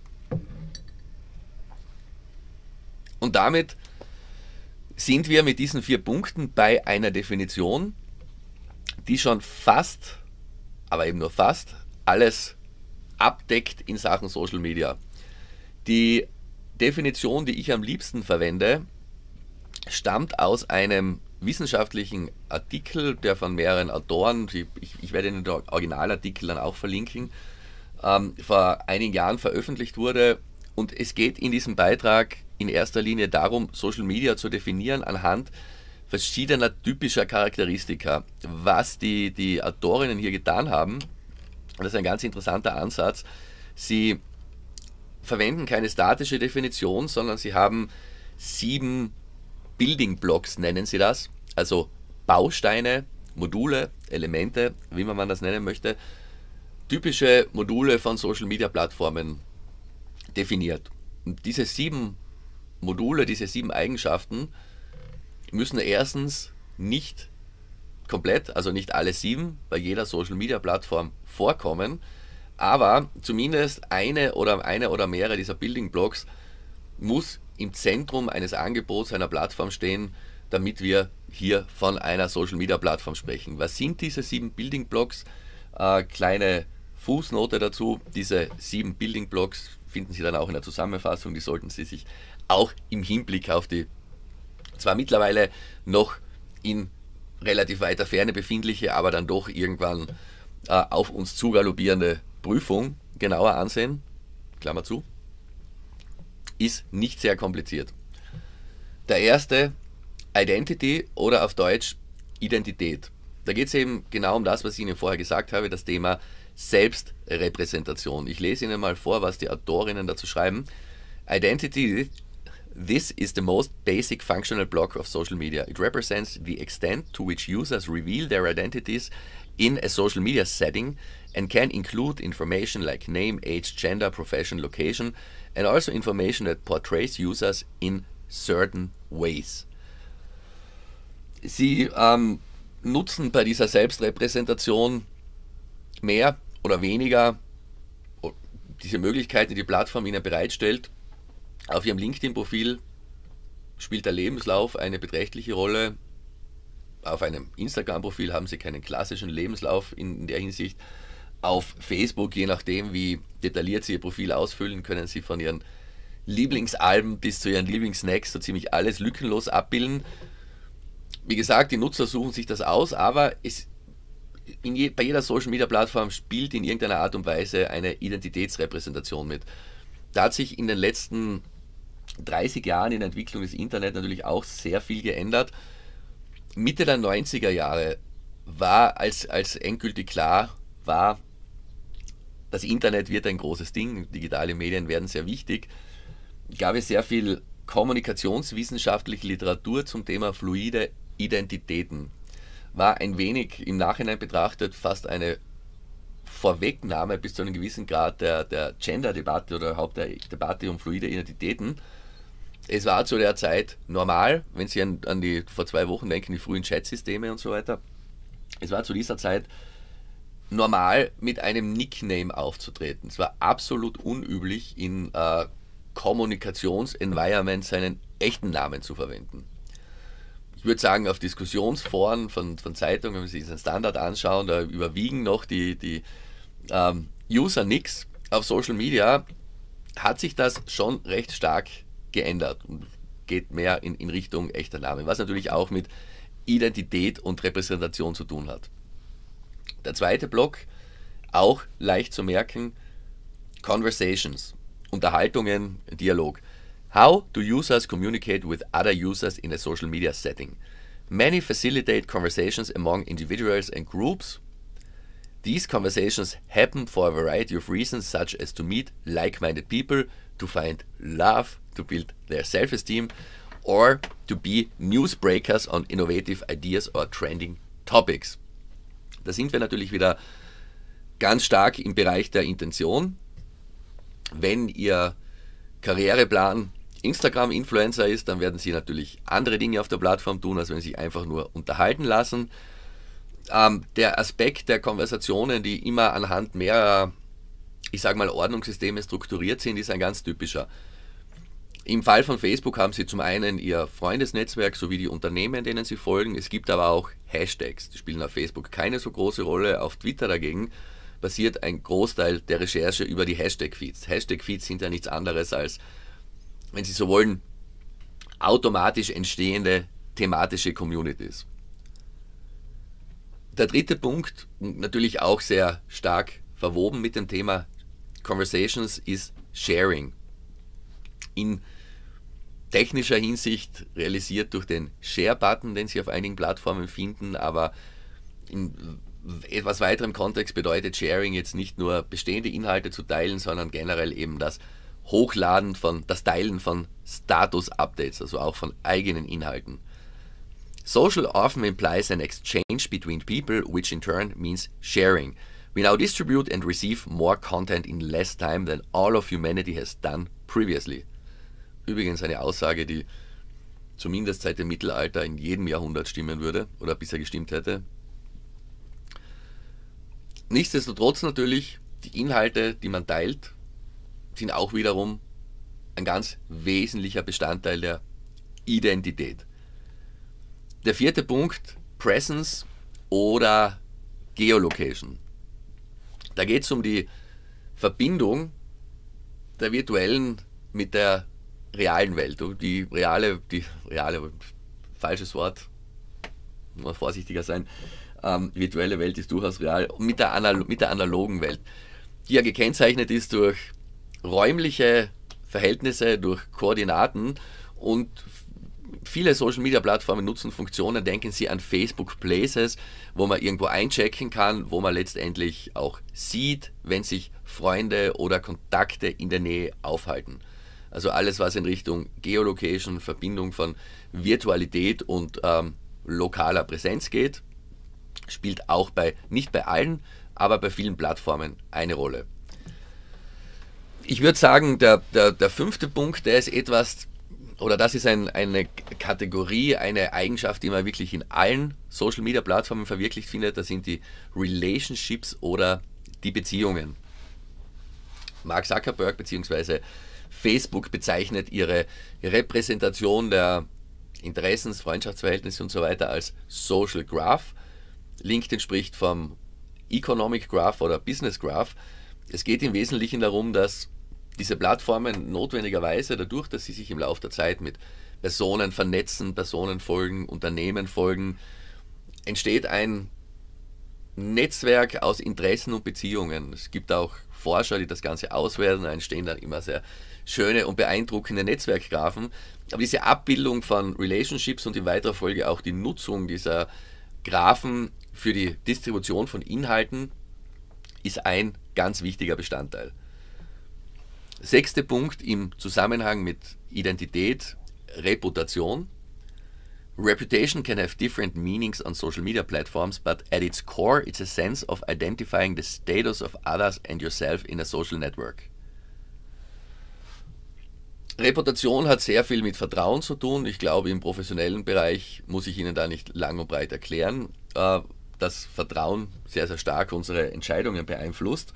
Und damit sind wir mit diesen vier Punkten bei einer Definition, die schon fast, aber eben nur fast, alles abdeckt in Sachen Social Media. Die Definition, die ich am liebsten verwende, stammt aus einem wissenschaftlichen Artikel, der von mehreren Autoren, ich, ich werde den Originalartikel dann auch verlinken, ähm, vor einigen Jahren veröffentlicht wurde. Und es geht in diesem Beitrag in erster Linie darum, Social Media zu definieren anhand verschiedener typischer Charakteristika. Was die, die Autorinnen hier getan haben, das ist ein ganz interessanter Ansatz, sie verwenden keine statische Definition, sondern sie haben sieben Building Blocks, nennen sie das, also Bausteine, Module, Elemente, wie man das nennen möchte, typische Module von Social Media Plattformen definiert. Und diese sieben Module, diese sieben Eigenschaften müssen erstens nicht komplett, also nicht alle sieben, bei jeder Social Media Plattform vorkommen, aber zumindest eine oder eine oder mehrere dieser Building Blocks muss im Zentrum eines Angebots einer Plattform stehen, damit wir hier von einer Social Media Plattform sprechen. Was sind diese sieben Building Blocks? Äh, kleine Fußnote dazu, diese sieben Building Blocks finden Sie dann auch in der Zusammenfassung, die sollten Sie sich auch im Hinblick auf die zwar mittlerweile noch in relativ weiter Ferne befindliche, aber dann doch irgendwann äh, auf uns zugaloppierende Prüfung genauer ansehen, Klammer zu, ist nicht sehr kompliziert. Der erste, Identity oder auf Deutsch Identität. Da geht es eben genau um das, was ich Ihnen vorher gesagt habe, das Thema Selbstrepräsentation. Ich lese Ihnen mal vor, was die Autorinnen dazu schreiben. Identity, this is the most basic functional block of social media. It represents the extent to which users reveal their identities in a social media setting and can include information like name, age, gender, profession, location, and also information that portrays users in certain ways. Sie ähm, nutzen bei dieser Selbstrepräsentation mehr oder weniger diese Möglichkeiten, die die Plattform ihnen bereitstellt. Auf ihrem LinkedIn-Profil spielt der Lebenslauf eine beträchtliche Rolle. Auf einem Instagram-Profil haben sie keinen klassischen Lebenslauf in der Hinsicht. Auf Facebook, je nachdem wie detailliert sie ihr Profil ausfüllen, können sie von ihren Lieblingsalben bis zu ihren Lieblingssnacks so ziemlich alles lückenlos abbilden. Wie gesagt, die Nutzer suchen sich das aus, aber es, in je, bei jeder Social-Media-Plattform spielt in irgendeiner Art und Weise eine Identitätsrepräsentation mit. Da hat sich in den letzten dreißig Jahren in der Entwicklung des Internet natürlich auch sehr viel geändert. Mitte der neunziger Jahre war, als, als endgültig klar war, das Internet wird ein großes Ding, digitale Medien werden sehr wichtig, gab es sehr viel kommunikationswissenschaftliche Literatur zum Thema fluide Identitäten. War ein wenig im Nachhinein betrachtet fast eine Vorwegnahme bis zu einem gewissen Grad der, der Gender-Debatte oder überhaupt der Debatte um fluide Identitäten. Es war zu der Zeit normal, wenn Sie an, an die vor zwei Wochen denken, die frühen Chatsysteme und so weiter. Es war zu dieser Zeit normal, mit einem Nickname aufzutreten. Es war absolut unüblich, in äh, Kommunikations-Environment seinen echten Namen zu verwenden. Ich würde sagen, auf Diskussionsforen von, von Zeitungen, wenn Sie sich den Standard anschauen, da überwiegen noch die, die ähm, User-Nicks. Auf Social Media hat sich das schon recht stark geändert und geht mehr in, in Richtung echter Name, was natürlich auch mit Identität und Repräsentation zu tun hat. Der zweite Block, auch leicht zu merken, Conversations, Unterhaltungen, Dialog. How do users communicate with other users in a social media setting? Many facilitate conversations among individuals and groups. These conversations happen for a variety of reasons, such as to meet like-minded people, to find love, to build their self-esteem, or to be newsbreakers on innovative ideas or trending topics. Da sind wir natürlich wieder ganz stark im Bereich der Intention. Wenn Ihr Karriereplan Instagram-Influencer ist, dann werden Sie natürlich andere Dinge auf der Plattform tun, als wenn Sie sich einfach nur unterhalten lassen. Ähm, der Aspekt der Konversationen, die immer anhand mehrerer, ich sage mal, Ordnungssysteme strukturiert sind, ist ein ganz typischer. Im Fall von Facebook haben Sie zum einen Ihr Freundesnetzwerk sowie die Unternehmen, denen Sie folgen. Es gibt aber auch Hashtags, die spielen auf Facebook keine so große Rolle. Auf Twitter dagegen basiert ein Großteil der Recherche über die Hashtag-Feeds. Hashtag-Feeds sind ja nichts anderes als, wenn Sie so wollen, automatisch entstehende thematische Communities. Der dritte Punkt, natürlich auch sehr stark verwoben mit dem Thema Conversations, ist Sharing. In technischer Hinsicht realisiert durch den Share-Button, den Sie auf einigen Plattformen finden, aber in etwas weiterem Kontext bedeutet Sharing jetzt nicht nur bestehende Inhalte zu teilen, sondern generell eben das Hochladen von, das Teilen von Status-Updates, also auch von eigenen Inhalten. Social often implies an exchange between people, which in turn means sharing. We now distribute and receive more content in less time than all of humanity has done previously. Übrigens eine Aussage, die zumindest seit dem Mittelalter in jedem Jahrhundert stimmen würde oder bisher gestimmt hätte. Nichtsdestotrotz natürlich, die Inhalte, die man teilt, sind auch wiederum ein ganz wesentlicher Bestandteil der Identität. Der vierte Punkt, Presence oder Geolocation. Da geht es um die Verbindung der virtuellen mit der realen Welt. Die reale, die reale, falsches Wort, muss man vorsichtiger sein, ähm, virtuelle Welt ist durchaus real, mit der, Analo mit der analogen Welt, die ja gekennzeichnet ist durch räumliche Verhältnisse, durch Koordinaten, und viele Social-Media-Plattformen nutzen Funktionen, denken Sie an Facebook Places, wo man irgendwo einchecken kann, wo man letztendlich auch sieht, wenn sich Freunde oder Kontakte in der Nähe aufhalten. Also alles, was in Richtung Geolocation, Verbindung von Virtualität und ähm, lokaler Präsenz geht. spielt auch bei, nicht bei allen, aber bei vielen Plattformen eine Rolle. Ich würde sagen, der, der, der fünfte Punkt, der ist etwas, oder das ist ein, eine Kategorie, eine Eigenschaft, die man wirklich in allen Social Media Plattformen verwirklicht findet, das sind die Relationships oder die Beziehungen. Mark Zuckerberg bzw. Facebook bezeichnet ihre Repräsentation der Interessens-, Freundschaftsverhältnisse und so weiter als Social Graph. LinkedIn spricht vom Economic Graph oder Business Graph. Es geht im Wesentlichen darum, dass diese Plattformen notwendigerweise dadurch, dass sie sich im Laufe der Zeit mit Personen vernetzen, Personen folgen, Unternehmen folgen, entsteht ein Netzwerk aus Interessen und Beziehungen. Es gibt auch Forscher, die das Ganze auswerten, da entstehen dann immer sehr schöne und beeindruckende Netzwerkgraphen. Aber diese Abbildung von Relationships und in weiterer Folge auch die Nutzung dieser Graphen für die Distribution von Inhalten ist ein ganz wichtiger Bestandteil. Sechster Punkt im Zusammenhang mit Identität, Reputation. Reputation can have different meanings on social media platforms, but at its core it's a sense of identifying the status of others and yourself in a social network. Reputation hat sehr viel mit Vertrauen zu tun. Ich glaube, im professionellen Bereich muss ich Ihnen da nicht lang und breit erklären, dass Vertrauen sehr, sehr stark unsere Entscheidungen beeinflusst.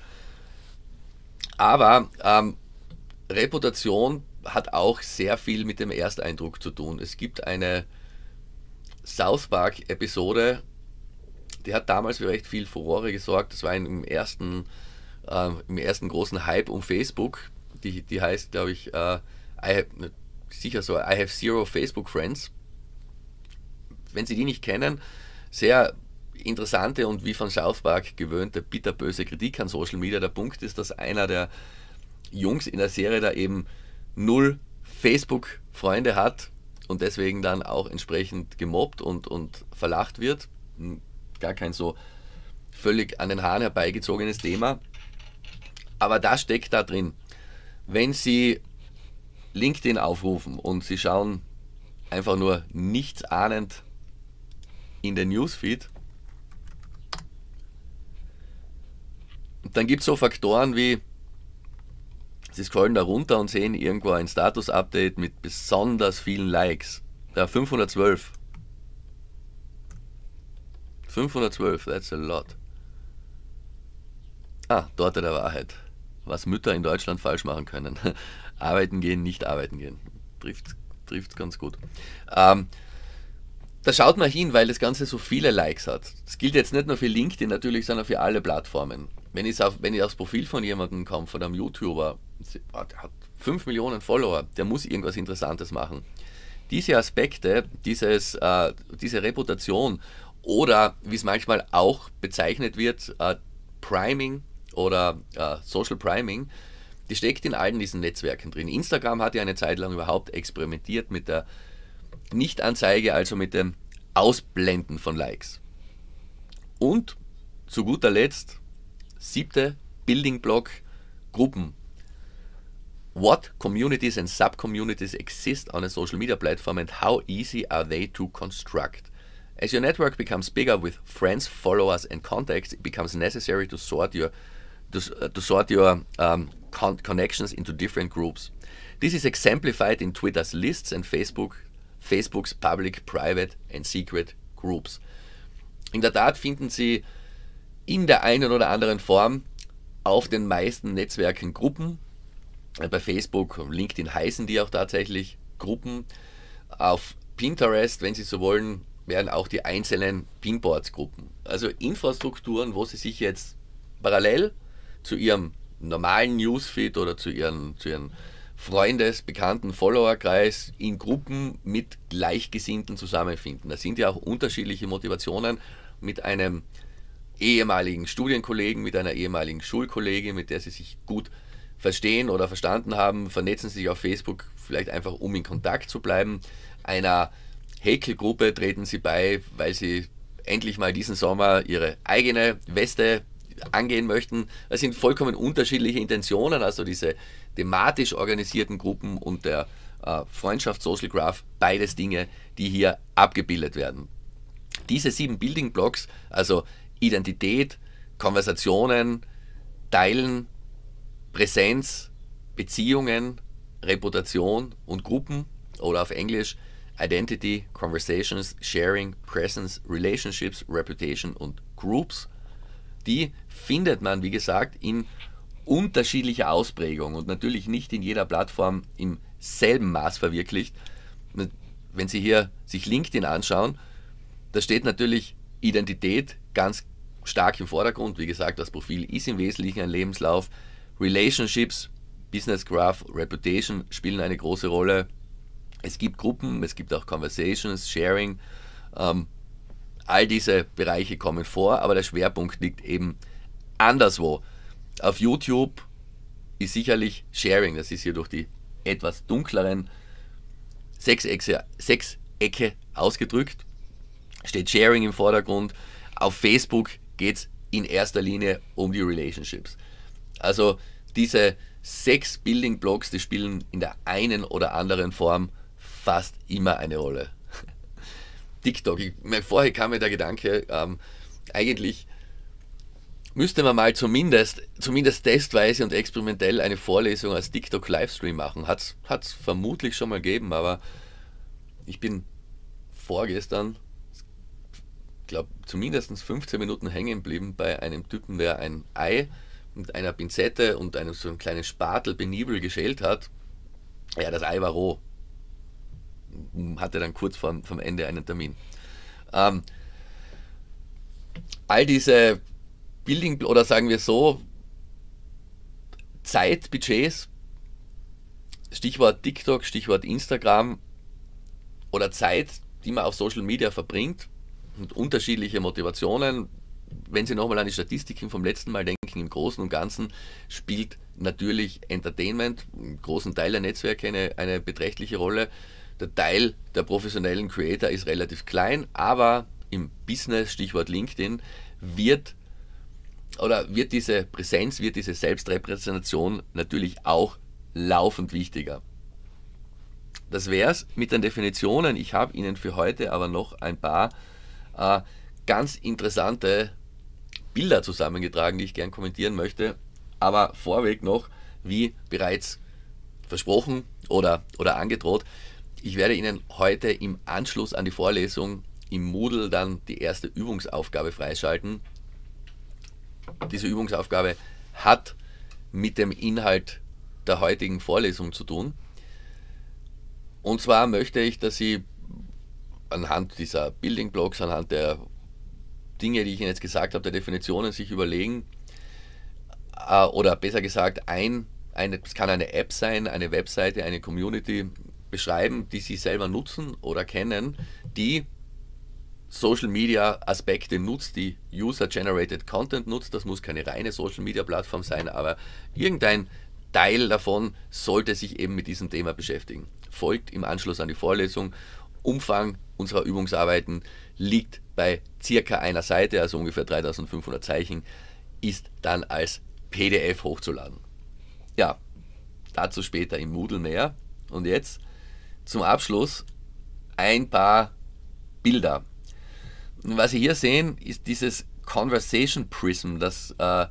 Aber ähm, Reputation hat auch sehr viel mit dem Ersteindruck zu tun. Es gibt eine South Park-Episode, die hat damals für recht viel Furore gesorgt. Das war im ersten, äh, im ersten großen Hype um Facebook. Die, die heißt, glaube ich, äh, I have, sicher so, I have zero Facebook Friends. Wenn Sie die nicht kennen, sehr interessante und wie von South Park gewöhnte bitterböse Kritik an Social Media. Der Punkt ist, dass einer der Jungs in der Serie da eben null Facebook-Freunde hat und deswegen dann auch entsprechend gemobbt und, und verlacht wird. Gar kein so völlig an den Haaren herbeigezogenes Thema. Aber das steckt da drin. Wenn Sie LinkedIn aufrufen und Sie schauen einfach nur nichts ahnend in den Newsfeed, dann gibt es so Faktoren wie, Sie scrollen da runter und sehen irgendwo ein Status-Update mit besonders vielen Likes. Ja, fünfhundertzwölf. fünfhundertzwölf, that's a lot. Ah, Torte der Wahrheit. Was Mütter in Deutschland falsch machen können. Arbeiten gehen, nicht arbeiten gehen. Trifft trifft ganz gut. Ähm, da schaut man hin, weil das Ganze so viele Likes hat. Das gilt jetzt nicht nur für LinkedIn natürlich, sondern für alle Plattformen. Wenn ich, auf, wenn ich aufs Profil von jemandem komme, von einem YouTuber, der hat fünf Millionen Follower, der muss irgendwas Interessantes machen. Diese Aspekte, dieses, äh, diese Reputation oder wie es manchmal auch bezeichnet wird, äh, Priming oder äh, Social Priming, die steckt in allen diesen Netzwerken drin. Instagram hat ja eine Zeit lang überhaupt experimentiert mit der Nichtanzeige, also mit dem Ausblenden von Likes. Und zu guter Letzt, siebte Building Block, Gruppen. What communities and sub-communities exist on a social media platform and how easy are they to construct? As your network becomes bigger with friends, followers and contacts, it becomes necessary to sort your to, uh, to sort your um, con connections into different groups. This is exemplified in Twitter's lists and Facebook, Facebook's public, private and secret groups. In der Tat finden Sie in der einen oder anderen Form auf den meisten Netzwerken Gruppen. Bei Facebook und LinkedIn heißen die auch tatsächlich Gruppen. Auf Pinterest, wenn Sie so wollen, werden auch die einzelnen Pinboards Gruppen. Also Infrastrukturen, wo Sie sich jetzt parallel zu Ihrem normalen Newsfeed oder zu Ihren, zu Ihren Freundes-, Bekannten-, Followerkreis in Gruppen mit Gleichgesinnten zusammenfinden. Da sind ja auch unterschiedliche Motivationen. Mit einem ehemaligen Studienkollegen, mit einer ehemaligen Schulkollegin, mit der Sie sich gut verstehen oder verstanden haben, vernetzen Sie sich auf Facebook vielleicht einfach, um in Kontakt zu bleiben. Einer Häkelgruppe treten Sie bei, weil Sie endlich mal diesen Sommer Ihre eigene Weste angehen möchten. Das sind vollkommen unterschiedliche Intentionen, also diese thematisch organisierten Gruppen und der äh, Freundschaft Social Graph, beides Dinge, die hier abgebildet werden. Diese sieben Building Blocks, also Identität, Konversationen, Teilen, Präsenz, Beziehungen, Reputation und Gruppen oder auf Englisch Identity, Conversations, Sharing, Presence, Relationships, Reputation und Groups, die findet man, wie gesagt, in unterschiedlicher Ausprägung und natürlich nicht in jeder Plattform im selben Maß verwirklicht. Wenn Sie hier sich LinkedIn anschauen, da steht natürlich Identität ganz stark im Vordergrund. Wie gesagt, das Profil ist im Wesentlichen ein Lebenslauf. Relationships, Business Graph, Reputation spielen eine große Rolle. Es gibt Gruppen, es gibt auch Conversations, Sharing. Ähm, all diese Bereiche kommen vor, aber der Schwerpunkt liegt eben anderswo. Auf YouTube ist sicherlich Sharing, das ist hier durch die etwas dunkleren Sechsecke, Sechsecke ausgedrückt, steht Sharing im Vordergrund. Auf Facebook geht es in erster Linie um die Relationships. Also diese sechs Building Blocks, die spielen in der einen oder anderen Form fast immer eine Rolle. TikTok, ich, vorher kam mir der Gedanke, ähm, eigentlich müsste man mal zumindest, zumindest testweise und experimentell eine Vorlesung als TikTok-Livestream machen. Hat es vermutlich schon mal gegeben, aber ich bin vorgestern, ich glaube, zumindest fünfzehn Minuten hängen geblieben bei einem Typen, der ein Ei mit einer Pinzette und einem so einen kleinen Spatel penibel geschält hat. Ja, das Ei war roh. Hatte dann kurz vor vom Ende einen Termin. Ähm, all diese Building, oder sagen wir so, Zeitbudgets, Stichwort TikTok, Stichwort Instagram oder Zeit, die man auf Social Media verbringt und unterschiedliche Motivationen. Wenn Sie nochmal an die Statistiken vom letzten Mal denken, im Großen und Ganzen spielt natürlich Entertainment, im großen Teil der Netzwerke eine, eine beträchtliche Rolle. Der Teil der professionellen Creator ist relativ klein, aber im Business, Stichwort LinkedIn, wird oder wird diese Präsenz, wird diese Selbstrepräsentation natürlich auch laufend wichtiger. Das wäre es mit den Definitionen. Ich habe Ihnen für heute aber noch ein paar äh, ganz interessante Bilder zusammengetragen, die ich gern kommentieren möchte. Aber vorweg noch, wie bereits versprochen oder, oder angedroht, ich werde Ihnen heute im Anschluss an die Vorlesung im Moodle dann die erste Übungsaufgabe freischalten. Diese Übungsaufgabe hat mit dem Inhalt der heutigen Vorlesung zu tun. Und zwar möchte ich, dass Sie anhand dieser Building Blocks, anhand der Dinge, die ich Ihnen jetzt gesagt habe, der Definitionen sich überlegen, äh, oder besser gesagt, ein, eine, es kann eine App sein, eine Webseite, eine Community beschreiben, die Sie selber nutzen oder kennen, die Social Media Aspekte nutzt, die User-Generated Content nutzt. Das muss keine reine Social Media Plattform sein, aber irgendein Teil davon sollte sich eben mit diesem Thema beschäftigen. Folgt im Anschluss an die Vorlesung. Umfang unserer Übungsarbeiten liegt bei circa einer Seite, also ungefähr dreitausendfünfhundert Zeichen, ist dann als P D F hochzuladen. Ja, dazu später im Moodle mehr. Und jetzt zum Abschluss ein paar Bilder. Was Sie hier sehen, ist dieses Conversation Prism, das, äh,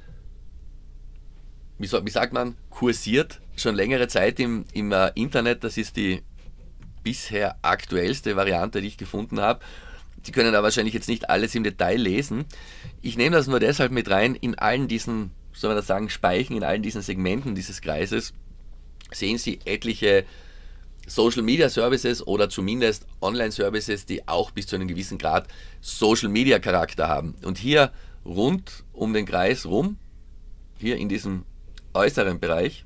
wie, soll, wie sagt man, kursiert schon längere Zeit im, im äh, Internet. Das ist die bisher aktuellste Variante, die ich gefunden habe. Sie können da wahrscheinlich jetzt nicht alles im Detail lesen. Ich nehme das nur deshalb mit rein, in allen diesen, soll man das sagen, Speichen, in allen diesen Segmenten dieses Kreises sehen Sie etliche Social Media Services oder zumindest Online Services, die auch bis zu einem gewissen Grad Social Media Charakter haben. Und hier rund um den Kreis rum, hier in diesem äußeren Bereich,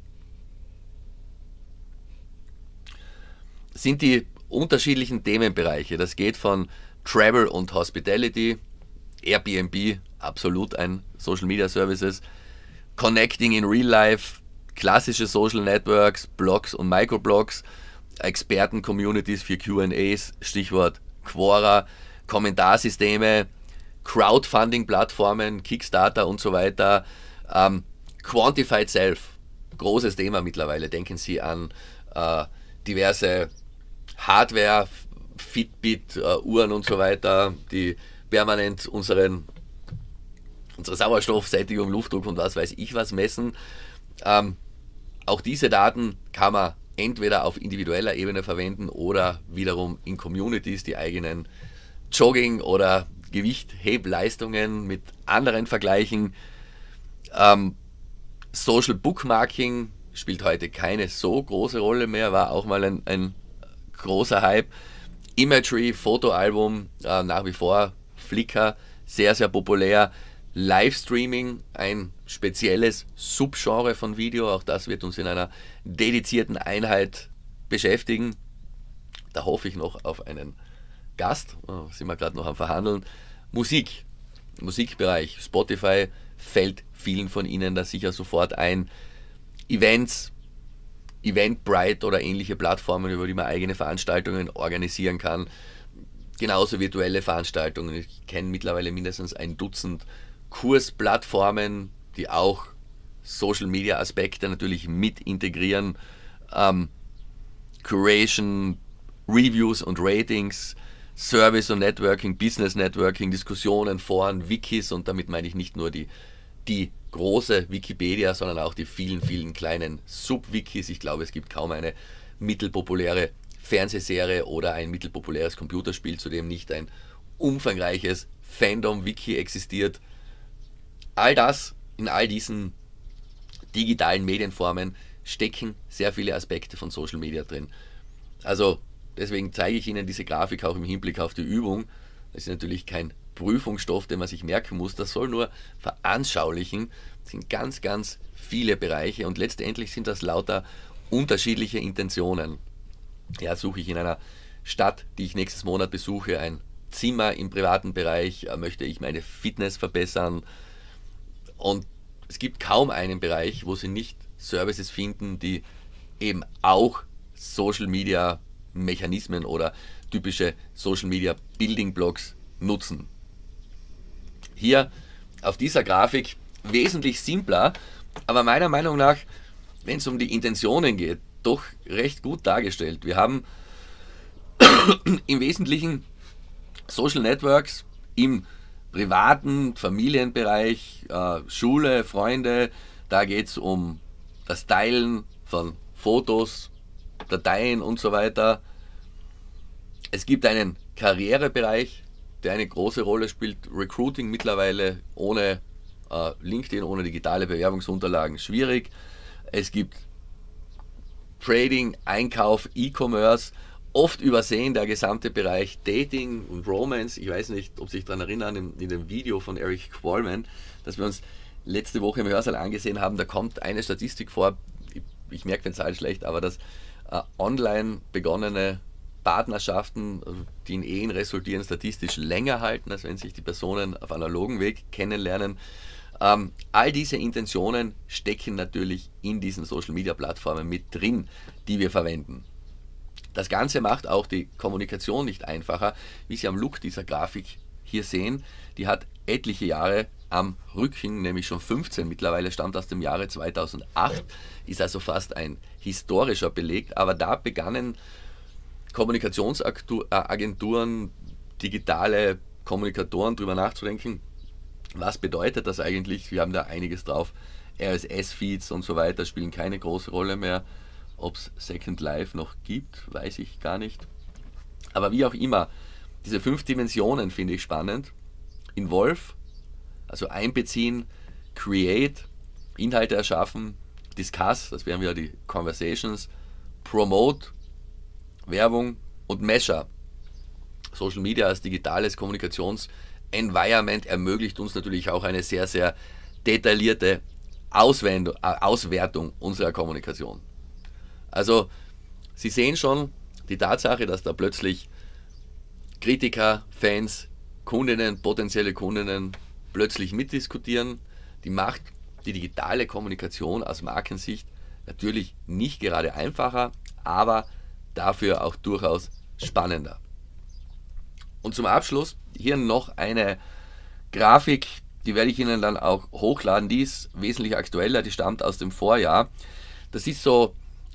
sind die unterschiedlichen Themenbereiche. Das geht von Travel und Hospitality, Airbnb, absolut ein Social Media Services, Connecting in Real Life, klassische Social Networks, Blogs und Microblogs, Experten-Communities für Q and A's, Stichwort Quora, Kommentarsysteme, Crowdfunding-Plattformen, Kickstarter und so weiter, ähm, Quantified Self, großes Thema mittlerweile. Denken Sie an äh, diverse Hardware, Fitbit-Uhren und so weiter, die permanent unseren, unsere Sauerstoffsättigung, Luftdruck und was weiß ich was messen. Ähm, auch diese Daten kann man entweder auf individueller Ebene verwenden oder wiederum in Communities die eigenen Jogging- oder Gewichthebleistungen mit anderen vergleichen. Ähm, Social Bookmarking spielt heute keine so große Rolle mehr, war auch mal ein, ein großer Hype. Imagery, Fotoalbum, äh, nach wie vor Flickr, sehr, sehr populär. Livestreaming, ein spezielles Subgenre von Video, auch das wird uns in einer dedizierten Einheit beschäftigen. Da hoffe ich noch auf einen Gast, oh, sind wir gerade noch am Verhandeln. Musik, Musikbereich, Spotify fällt vielen von Ihnen da sicher sofort ein. Events, Eventbrite oder ähnliche Plattformen, über die man eigene Veranstaltungen organisieren kann. Genauso virtuelle Veranstaltungen. Ich kenne mittlerweile mindestens ein Dutzend Kursplattformen, die auch Social Media Aspekte natürlich mit integrieren. Ähm, Curation, Reviews und Ratings, Service und Networking, Business Networking, Diskussionen, Foren, Wikis, und damit meine ich nicht nur die, die große Wikipedia, sondern auch die vielen, vielen kleinen Sub-Wikis. Ich glaube, es gibt kaum eine mittelpopuläre Fernsehserie oder ein mittelpopuläres Computerspiel, zu dem nicht ein umfangreiches Fandom-Wiki existiert. All das, in all diesen digitalen Medienformen stecken sehr viele Aspekte von Social Media drin. Also deswegen zeige ich Ihnen diese Grafik auch im Hinblick auf die Übung. Das ist natürlich kein Prüfungsstoff, den man sich merken muss. Das soll nur veranschaulichen. Das sind ganz, ganz viele Bereiche und letztendlich sind das lauter unterschiedliche Intentionen. Ja, suche ich in einer Stadt, die ich nächstes Monat besuche, ein Zimmer im privaten Bereich, möchte ich meine Fitness verbessern, und es gibt kaum einen Bereich, wo Sie nicht Services finden, die eben auch Social Media Mechanismen oder typische Social Media Building Blocks nutzen. Hier auf dieser Grafik wesentlich simpler, aber meiner Meinung nach, wenn es um die Intentionen geht, doch recht gut dargestellt. Wir haben im Wesentlichen Social Networks im privaten Familienbereich, äh, Schule, Freunde, da geht es um das Teilen von Fotos, Dateien und so weiter. Es gibt einen Karrierebereich, der eine große Rolle spielt. Recruiting mittlerweile ohne äh, LinkedIn, ohne digitale Bewerbungsunterlagen schwierig. Es gibt Trading, Einkauf, E-Commerce, oft übersehen der gesamte Bereich Dating und Romance. Ich weiß nicht, ob Sie sich daran erinnern, in, in dem Video von Eric Qualman, das wir uns letzte Woche im Hörsaal angesehen haben, da kommt eine Statistik vor, ich, ich merke den Zahl schlecht, aber dass äh, online begonnene Partnerschaften, die in Ehen resultieren, statistisch länger halten, als wenn sich die Personen auf analogen Weg kennenlernen. Ähm, all diese Intentionen stecken natürlich in diesen Social Media Plattformen mit drin, die wir verwenden. Das Ganze macht auch die Kommunikation nicht einfacher, wie Sie am Look dieser Grafik hier sehen. Die hat etliche Jahre am Rücken, nämlich schon fünfzehn mittlerweile, stammt aus dem Jahre zweitausendacht, ist also fast ein historischer Beleg, aber da begannen Kommunikationsagenturen, digitale Kommunikatoren darüber nachzudenken, was bedeutet das eigentlich. Wir haben da einiges drauf, R S S-Feeds und so weiter spielen keine große Rolle mehr. Ob es Second Life noch gibt, weiß ich gar nicht. Aber wie auch immer, diese fünf Dimensionen finde ich spannend. Involve, also einbeziehen, Create, Inhalte erschaffen, Discuss, das wären wieder die Conversations, Promote, Werbung und Measure. Social Media als digitales Kommunikations-Environment ermöglicht uns natürlich auch eine sehr, sehr detaillierte Auswendung, äh, Auswertung unserer Kommunikation. Also Sie sehen schon die Tatsache, dass da plötzlich Kritiker, Fans, Kundinnen, potenzielle Kundinnen plötzlich mitdiskutieren. Die macht die digitale Kommunikation aus Markensicht natürlich nicht gerade einfacher, aber dafür auch durchaus spannender. Und zum Abschluss hier noch eine Grafik, die werde ich Ihnen dann auch hochladen. Die ist wesentlich aktueller, die stammt aus dem Vorjahr. Das ist so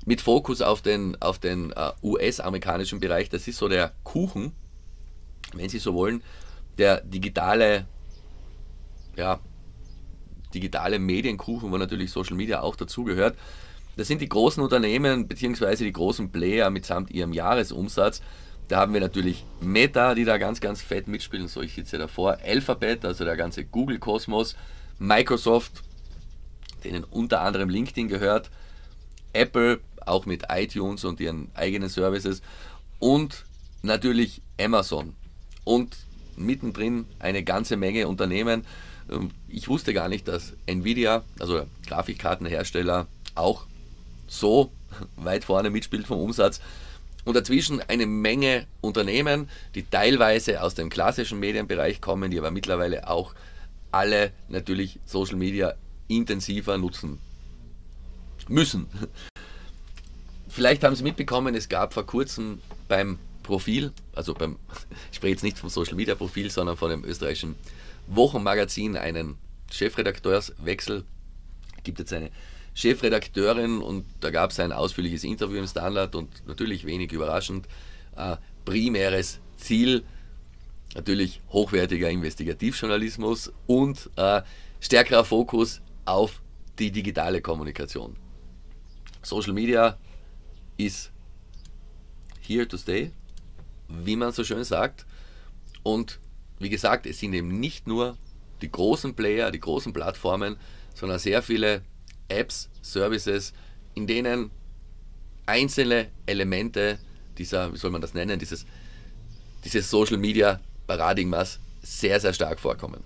mit Fokus auf den, auf den äh, U S-amerikanischen Bereich. Das ist so der Kuchen, wenn Sie so wollen, der digitale, ja, digitale Medienkuchen, wo natürlich Social Media auch dazugehört. Das sind die großen Unternehmen bzw. die großen Player mitsamt ihrem Jahresumsatz. Da haben wir natürlich Meta, die da ganz, ganz fett mitspielen, so ich sitze davor, Alphabet, also der ganze Google-Kosmos, Microsoft, denen unter anderem LinkedIn gehört, Apple, auch mit iTunes und ihren eigenen Services und natürlich Amazon und mittendrin eine ganze Menge Unternehmen. Ich wusste gar nicht, dass Nvidia, also Grafikkartenhersteller, auch so weit vorne mitspielt vom Umsatz. Und dazwischen eine Menge Unternehmen, die teilweise aus dem klassischen Medienbereich kommen, die aber mittlerweile auch alle natürlich Social Media intensiver nutzen müssen. Vielleicht haben Sie mitbekommen, es gab vor kurzem beim Profil, also beim, ich spreche jetzt nicht vom Social Media Profil, sondern von dem österreichischen Wochenmagazin einen Chefredakteurswechsel. Es gibt jetzt eine Chefredakteurin und da gab es ein ausführliches Interview im Standard und natürlich wenig überraschend, äh, primäres Ziel, natürlich hochwertiger Investigativjournalismus und äh, stärkerer Fokus auf die digitale Kommunikation. Social Media ist here to stay, wie man so schön sagt, und wie gesagt, es sind eben nicht nur die großen Player, die großen Plattformen, sondern sehr viele Apps, Services, in denen einzelne Elemente dieser, wie soll man das nennen, dieses, dieses Social Media Paradigmas sehr, sehr stark vorkommen.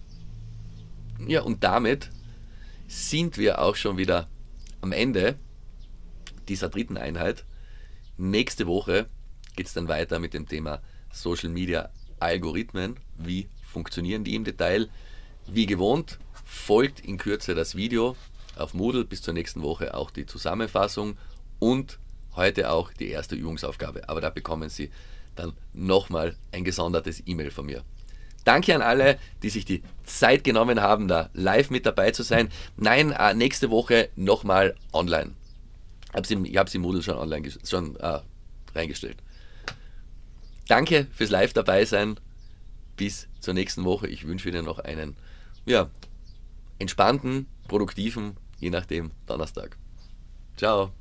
Ja, und damit sind wir auch schon wieder am Ende dieser dritten Einheit. Nächste Woche geht es dann weiter mit dem Thema Social Media Algorithmen. Wie funktionieren die im Detail? Wie gewohnt, folgt in Kürze das Video auf Moodle, bis zur nächsten Woche auch die Zusammenfassung und heute auch die erste Übungsaufgabe. Aber da bekommen Sie dann nochmal ein gesondertes E-Mail von mir. Danke an alle, die sich die Zeit genommen haben, da live mit dabei zu sein. Nein, äh, nächste Woche nochmal online. Ich habe sie im Moodle schon online schon äh, reingestellt. Danke fürs Live dabei sein. Bis zur nächsten Woche. Ich wünsche Ihnen noch einen ja, entspannten, produktiven, je nachdem, Donnerstag. Ciao.